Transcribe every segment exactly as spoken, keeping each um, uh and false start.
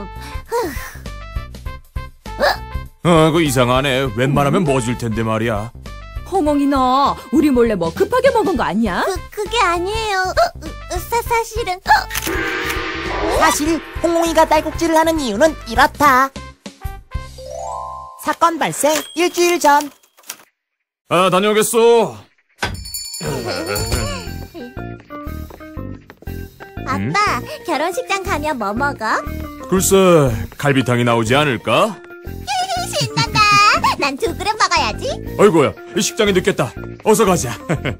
어, 그 이상하네. 웬만하면 멎을 텐데 말이야. 홍홍이 너 우리 몰래 뭐 급하게 먹은 거 아니야? 그, 그게 아니에요. 어, 사, 사실은 어. 사실 홍홍이가 딸꾹질을 하는 이유는 이렇다. 사건 발생 일주일 전. 아, 다녀오겠어. 아빠, 결혼식장 가면 뭐 먹어? 글쎄, 갈비탕이 나오지 않을까? 신난다. 난 두 그릇 먹어야지. 아이고야, 이 식장이 늦겠다. 어서 가자. 응,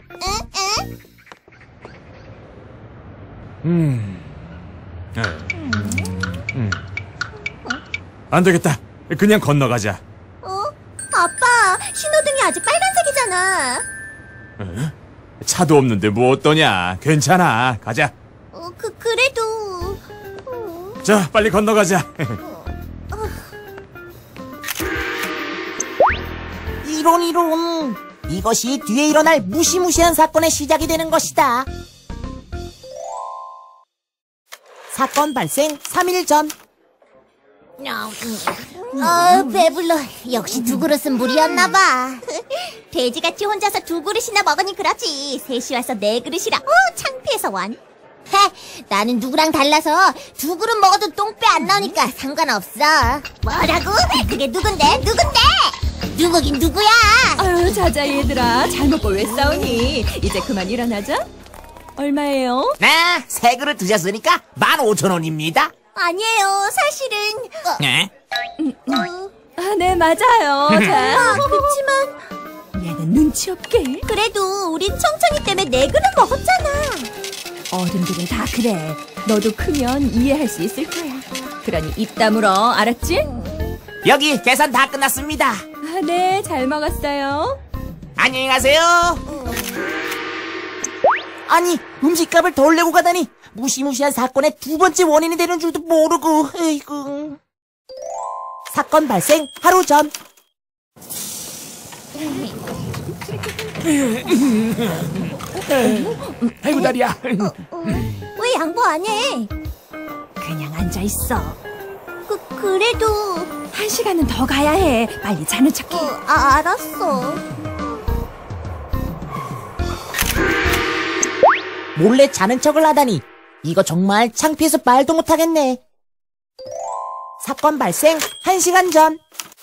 응. 음. 음. 안 되겠다. 그냥 건너가자. 어? 아빠, 신호등이 아직 빨간색이잖아. 에? 차도 없는데 뭐 어떠냐. 괜찮아. 가자. 어, 그, 그래도. 어. 자, 빨리 건너가자. 이론 이론. 이것이 뒤에 일어날 무시무시한 사건의 시작이 되는 것이다. 사건 발생 삼 일 전. 어, 배불러. 역시 두 그릇은 무리였나봐. 돼지같이 혼자서 두 그릇이나 먹으니 그렇지. 셋이 와서 네 그릇이라. 어, 창피해서 완. 헤, 나는 누구랑 달라서 두 그릇 먹어도 똥배 안 나오니까 상관없어. 뭐라고? 그게 누군데? 누군데? 누구긴 누구야? 아유, 자자 얘들아. 잘 먹고 왜 싸우니? 이제 그만 일어나자. 얼마예요? 네, 세 그릇 드셨으니까 만 오천 원입니다. 아니에요. 사실은. 어, 네? 어. 아, 네, 맞아요. 자, 아, 그치만 얘는 눈치 없게. 그래도 우린 청천이 때문에 네 그릇 먹었잖아. 어른들은 다 그래. 너도 크면 이해할 수 있을 거야. 그러니 입 다물어, 알았지? 여기 계산 다 끝났습니다. 아, 네, 잘 먹었어요. 안녕히 가세요. 아니, 음식값을 덜 내고 가다니 무시무시한 사건의 두 번째 원인이 되는 줄도 모르고. 에이구. 사건 발생 하루 전. 아이고, 다리야. 왜 양보 안 해? 그냥 앉아있어. 그, 그래도. 한 시간은 더 가야 해. 빨리 자는 척해. 어, 아, 알았어. 몰래 자는 척을 하다니 이거 정말 창피해서 말도 못하겠네. 사건 발생 한 시간 전.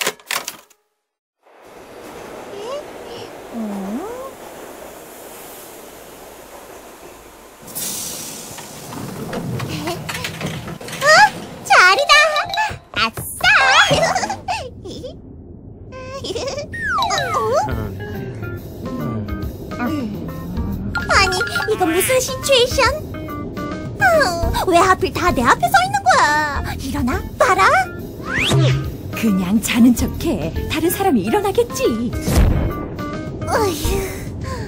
자리다. 아싸. 아니, 이거 무슨 시츄에이션? 어, 왜 하필 다 내 앞에 서 있는 거야? 일어나, 봐라. 그냥 자는 척해. 다른 사람이 일어나겠지. 어휴.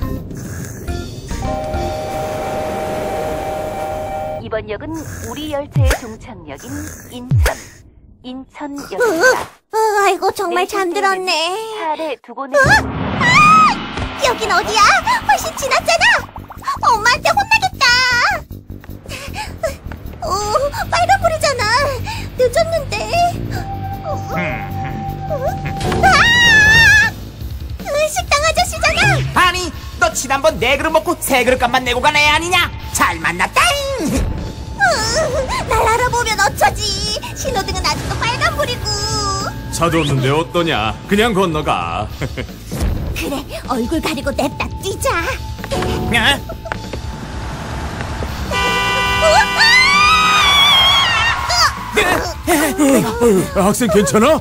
이번 역은 우리 열차의 종착역인 인천, 인천역입니다. 어, 어, 아이고, 정말 잠들었네. 차 아래 두고 내. 아! 여긴 어디야? 훨씬 지났잖아. 엄마한테 혼나겠다. 어, 빨간불이잖아. 늦었는데. 어, 아! 식당 아저씨잖아. 아니, 너 지난번 네 그릇 먹고 세 그릇값만 내고 간 애 아니냐? 잘 만났다. 날 알아보면 어쩌지. 신호등은 아직도 빨간불이고. 차도 없는데 어떠냐. 그냥 건너가. 그래, 얼굴 가리고 냅다 뛰자. 야? 어, 학생 괜찮아?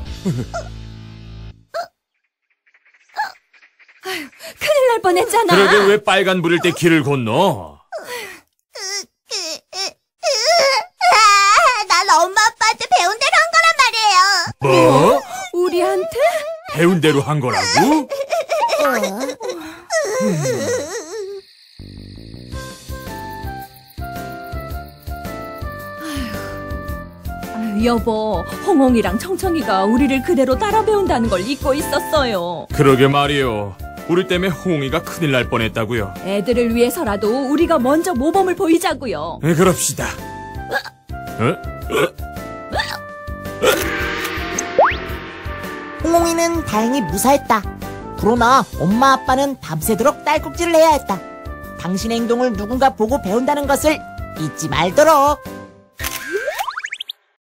큰일 날 뻔했잖아. 그러게 왜 빨간 불일 때 길을 건너? 아, 난 엄마 아빠한테 배운 대로 한 거란 말이에요. 뭐? 우리한테? 배운 대로 한 거라고? 아유, 여보, 홍홍이랑 청청이가 우리를 그대로 따라 배운다는 걸 잊고 있었어요. 그러게 말이요. 우리 때문에 홍이가 큰일 날 뻔했다고요. 애들을 위해서라도 우리가 먼저 모범을 보이자고요. 네, 그럽시다. 어? 혜린이는 다행히 무사했다. 그러나 엄마 아빠는 밤새도록 딸꾹질을 해야 했다. 당신의 행동을 누군가 보고 배운다는 것을 잊지 말도록.